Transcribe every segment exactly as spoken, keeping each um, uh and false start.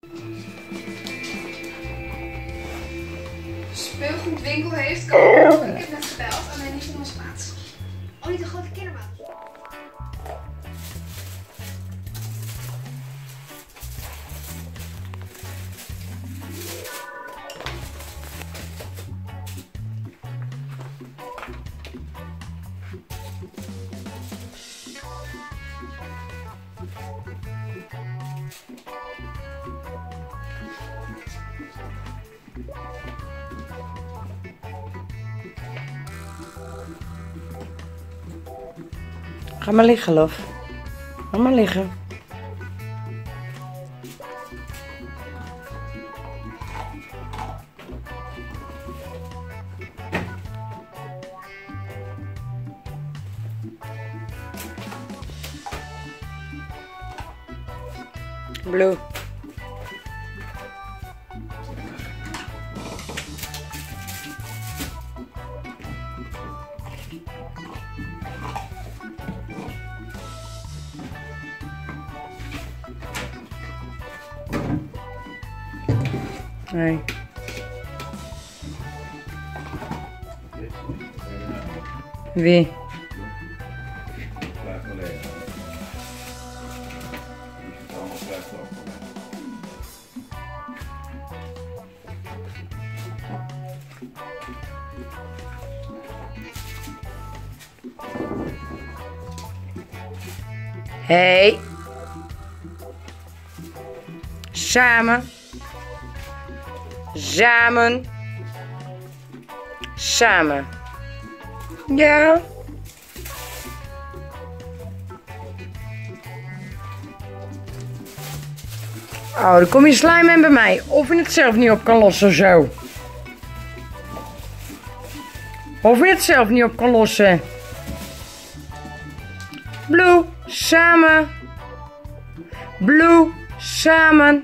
Speelgoedwinkel heeft, kan ik. Ik heb net gebeld, alleen niet in onze plaats. Oh, niet een grote kinderbaan. Ga maar liggen, lof. Ga maar liggen. Blue. Nee. Wie? Blijf maar leven. Het allemaal blijft op. Hey. Samen. Samen. Samen. Ja. Oh, dan kom je slijmen bij mij. Of je het zelf niet op kan lossen zo. Of je het zelf niet op kan lossen. Blue, samen. Blue, samen.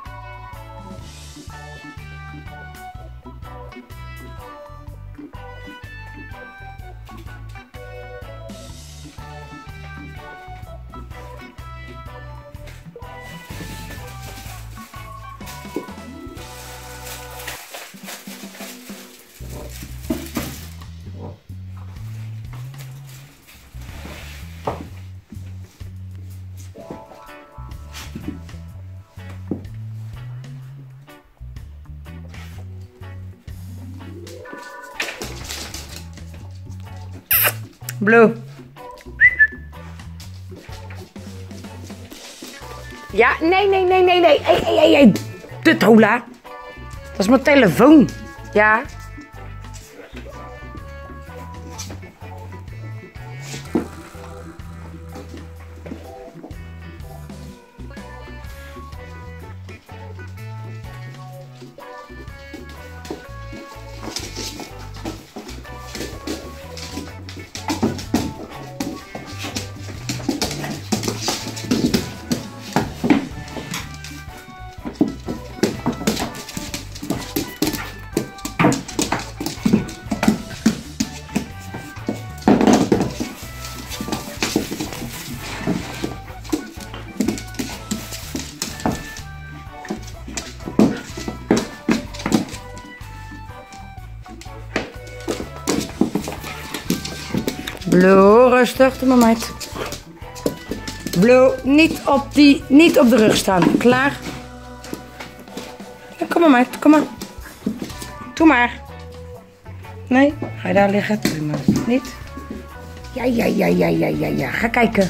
Blue. Ja, nee, nee, nee, nee, nee. Hé, hé, hé, hé. Tuthola. Dat is mijn telefoon. Ja. Blue, rustig, doe maar meid. Blue, niet op, die, niet op de rug staan. Klaar? Ja, kom maar meid, kom maar. Doe maar. Nee, ga je daar liggen? Doe maar. Niet? Ja, ja, ja, ja, ja, ja, ja. Ga kijken.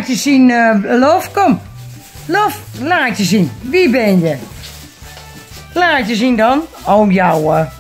laat je zien, uh, Lof, kom. Lof, laat je zien. Wie ben je? Laat je zien dan. Oh, jou. Uh.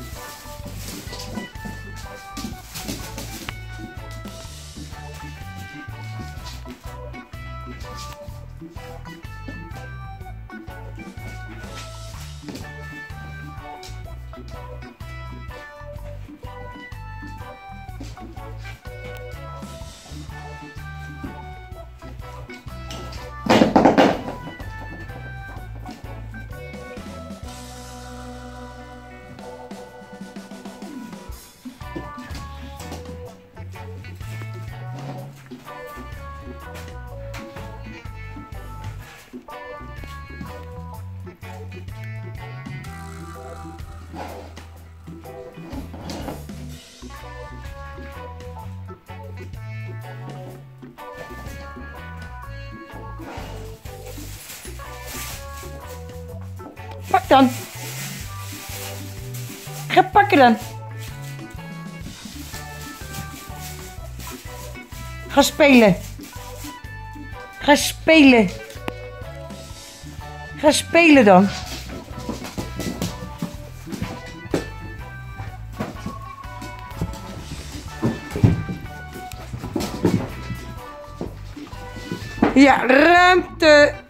Pak dan. Ga pakken dan. Ga spelen. Ga spelen. Ga spelen dan. Ja, ruimte.